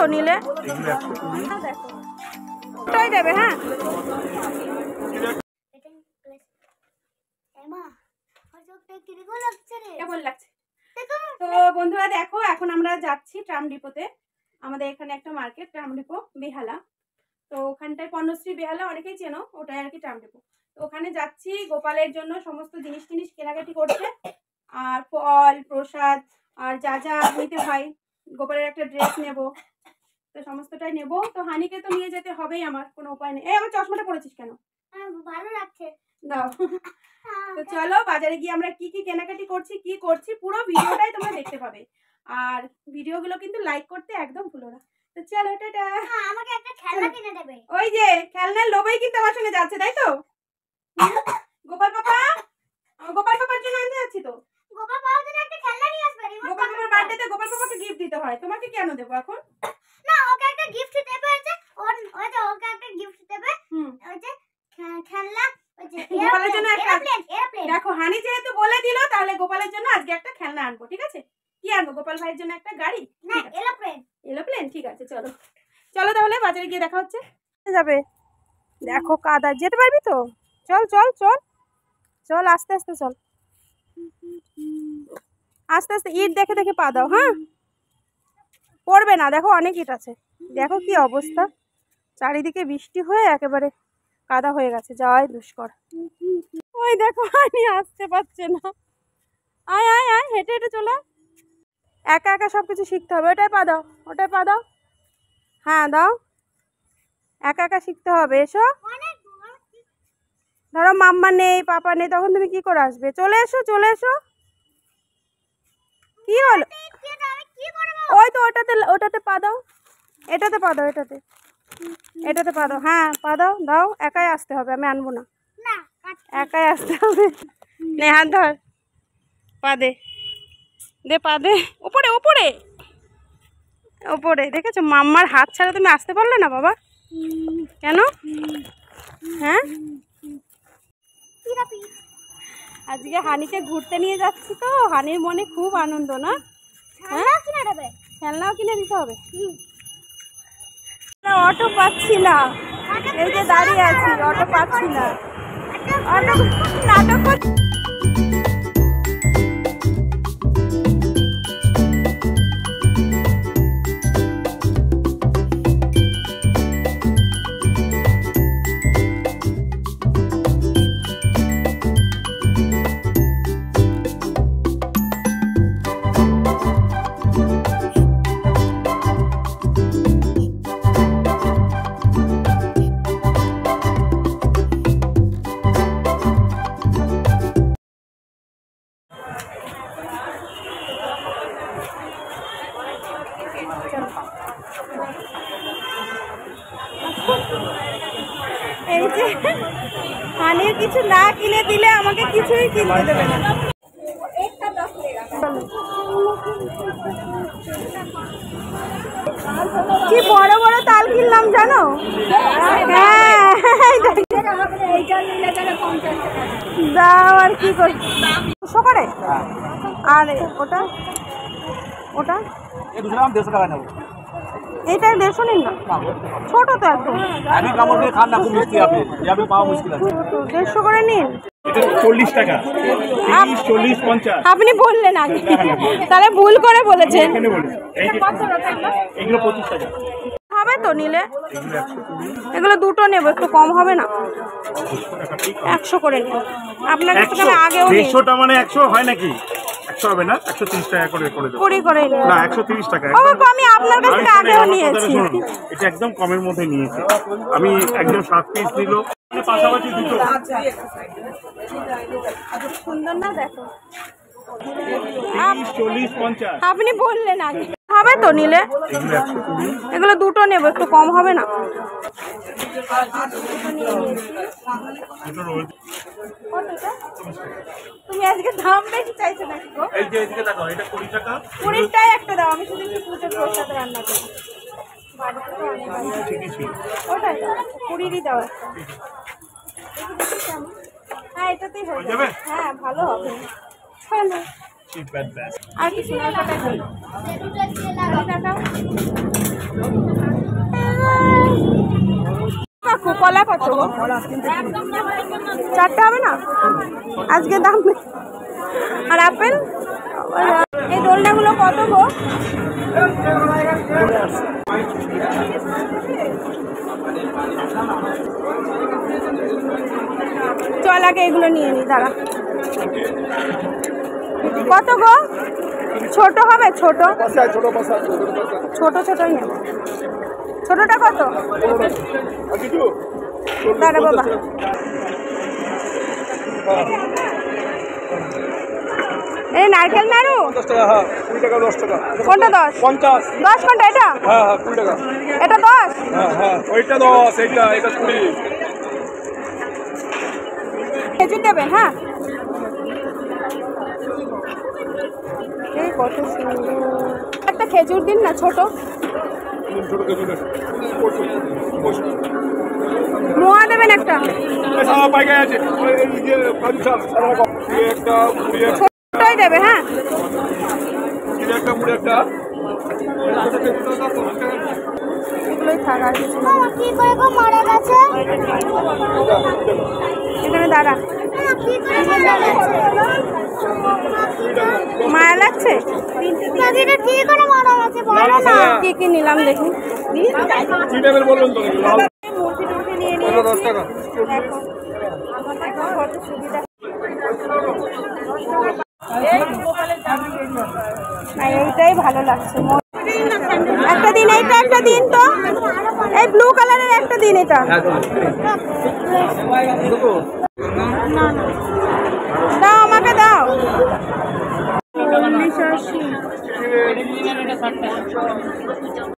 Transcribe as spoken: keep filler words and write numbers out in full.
নিলে ওটাই দেবে। হ্যাঁ কেমন লাগছে? তো বন্ধুরা দেখো, এখন আমরা যাচ্ছি ট্রাম ডিপোতে। আমাদের এখানে একটা মার্কেট, ট্রাম ডিপো বেহালা। তো ওখানটায় পণ্যশ্রী বেহালা অনেকেই চেনো, ওটাই আর কি ট্রাম ডিপো। তো ওখানে যাচ্ছি গোপালের জন্য সমস্ত জিনিস টিনিস কেনাকাটি করতে, আর ফল প্রসাদ আর যা যা নিতে হয়, গোপালের একটা ড্রেস নেব, তো সমস্তটাই নেব। তো হানিকে তো নিয়ে যেতে হবেই, আমার কোনো উপায় নেই। এই আমার চশমাটা পরেছিস কেন? ভালো লাগছে দাও। তো চলো বাজারে গিয়ে আমরা কি কি কেনাকাটি করছি, কি করছি, পুরো ভিডিওটাই তোমরা দেখতে পাবে। আর ভিডিওগুলো কিন্তু লাইক করতে একদম ভুলো না। তো চলো টাটা। আমাকে একটা খেলনা কিনে দেবে। ওই যে খেলনার লোভেই কিন্তু আমার সঙ্গে যাচ্ছে, তাই তো? গোপাল পাপা, গোপাল পাপার জন্য আনতে যাচ্ছি তো। গোপাল পাপার জন্য একটা খেলনা নিয়ে আসবে। গোপাল পাপার বার্থডেতে গোপাল পাপাকে গিফট দিতে হয়, তোমাকে কেন দেবো এখন? না, ওকে একটা গিফট দেবে। আছে ওর ওই যে ওকে একটা গিফট দেবে। হুম ওই যে খেলনা, ওই যে গোপালের জন্য একটা এরোপ্লেন। এরোপ্লেন দেখো হানি যেহেতু বলে দিল, তাহলে গোপালের জন্য আজকে একটা খেলনা আনবো, ঠিক আছে? কি আনবো? গোপাল ভাইয়ের জন্য একটা গাড়ি। না, এরোপ্লেন। এরোপ্লেন, ঠিক আছে। চলো চলো তাহলে বাজারে গিয়ে দেখা হচ্ছে। যাবে দেখো কাদা, যেতে পারবি তো? চল চল চল চল, আস্তে আস্তে চল, আস্তে আস্তে। ইট দেখে দেখে পা দাও। হ্যাঁ পড়বে না, দেখো অনেক ইট আছে। দেখো কি অবস্থা, চারিদিকে বৃষ্টি হয়ে একেবারে কাদা হয়ে গেছে, যাওয়াই দুষ্কর। ওই দেখো হানি আসতে পারছে না। আয় আয় আয়, হেঁটে হেঁটে চলো। একা একা সব কিছু শিখতে হবে। ওটাই পা দাও, ওটাই পা দাও। হ্যাঁ দাও, একা একা শিখতে হবে। এসো, ধরো মাম্মা নেই পাপা নেই, তখন তুমি কি করে আসবে? চলে এসো চলে এসো। কি হলো? ওই তো ওটাতে, ওটাতে পা দাও, এটাতে পা দাও, এটাতে এটাতে পা দাও। হ্যাঁ পা দাও, দাও। একাই আসতে হবে, আমি আনবো না, একাই আসতে হবে। নে হাত ধর, পা দে, দে পা দে। ওপরে ওপরে ওপরে, দেখেছো মাম্মার হাত ছাড়া তুমি আসতে পারলে না বাবা? কেন? হ্যাঁ আজকে হানিকে ঘুরতে নিয়ে যাচ্ছি তো, হানির মনে খুব আনন্দ না? হ্যাঁ খেলনাও কিনে দিতে হবে। অটো পাচ্ছি না, এই যে দাঁড়িয়ে আছি, অটো পাচ্ছি না। অটো নাটক এই যে হানির কিছু না কিনে দিলে আমাকে কিছুই কিনতে দেবে না। কি বড় বড় তাল কিনলাম জানো? হ্যাঁ দাও, আর কি করি দুশো করে। আর ওটা ওটা এইটা দেড়শো নিন না, ছোট তো একদম, দেড়শো করে নিন। চল্লিশ টাকা, চল্লিশ পঞ্চাশ আপনি বললেন আগে, তাহলে ভুল করে বলেছেন। এগুলো পঁচিশ টাকা হবে তো নিলে? এগুলো দুটো নেবো, একটু কম হবে না? একশো করে নিন। আপনার কাছ থেকে আগেও দেড়শোটা মানে একশো হয় নাকি? একশো হবে না, একশো তিরিশ টাকা করে করে দেবো। কুড়ি করে নিন না, একশো তিরিশ টাকা। আমি আপনার কাছ থেকে আগেও নিয়েছি। এটা একদম কমের মধ্যে নিয়েছি আমি, একদম সাত পিস দিল পাশাপাশি দুটো। সুন্দর না দেখো, চল্লিশ পঞ্চাশ আপনি বললেন আগে। হবে তো নিলে? এগুলো দুটো নেবো, একটু কম হবে না? তুমি আজকে দাম বেশি চাইছো নাকি গো? এই যে এদিকে দেখো, এটা কুড়ি টাকা। কুড়িটাই একটা দাও, আমি শুধু একটু পুজোর প্রসাদ রান্না করি। ওটাই কুড়িরই দাও একটা। হ্যাঁ এটাতেই হয়ে যাবে। হ্যাঁ ভালো হবে। চলো আর কিছু না, টাকা কাকু কলা কত গো? চারটে হবে না আজকে দাম নেই। আর আপেল এই দোলনাগুলো কত গো? চল আগে এগুলো নিয়ে নি দাঁড়া। কত গো? ছোট হবে ছোট ছোট ছোটই নেব। ছোটটা কত? দাঁড়া বাবা এই নারকেল নাড়ু কোনটা দশ? পঞ্চাশ দশ কোনটা এটা? হ্যাঁ হ্যাঁ কুড়ি টাকা এটা দশ? হ্যাঁ হ্যাঁ ওইটা দশ এইটা এটা কুড়ি। খেজুর দেবেন হ্যাঁ। এই কত সুন্দর একটা খেজুর দিন না ছোট। ছোট মোয়া দেবেন একটা। পাইকারি আছে একটা মুড়ি ছোটই দেবে হ্যাঁ। একটা মুড়ি একটা এগুলোই থাক আর কিছু না। মামা কি করে গো মারা গেছে? এখানে দাঁড়া। মামা কি করে মারা গেছে? মায়া লাগছে? কাকিটা কি করে মারা গেছে বলো না। কি কি নিলাম দেখি। কি টাইপের বলবেন তো লাল মুরগি টুরগি নিয়ে নিয়ে দশ টাকা দেখো দেখো কত সুবিধা। আর এইটাই ভালো লাগছে। একটা দিন এইটা একটা দিন তো এই ব্লু কালারের একটা দিন এটা। দাও আমাকে দাও। চল্লিশ আশি